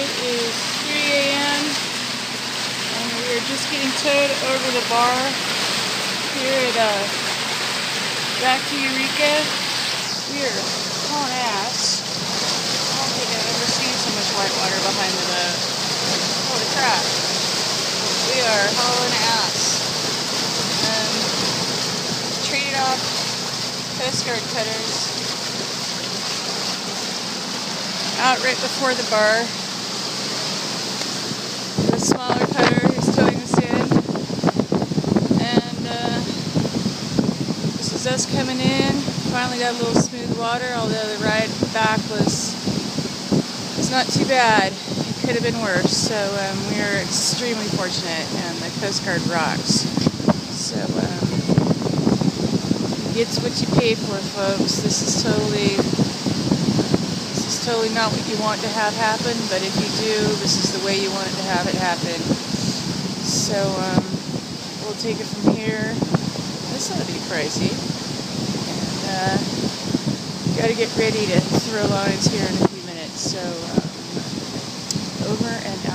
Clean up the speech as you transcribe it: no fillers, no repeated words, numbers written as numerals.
It is 3 a.m. and we are just getting towed over the bar here at back to Eureka. We are hauling ass. I don't think I've ever seen so much white water behind the boat. Holy crap. We are hauling ass. Traded off Coast Guard cutters out right before the bar. The smaller cutter is towing us in, and this is us coming in. Finally got a little smooth water, although the ride back was not too bad. It could have been worse, so we are extremely fortunate, and the Coast Guard rocks. So it's what you pay for, folks. This is totally not what you want to have happen, but if you do, this is the way you want it to have it happen. So we'll take it from here. This ought to be pricey. And got to get ready to throw lines here in a few minutes. So over and out.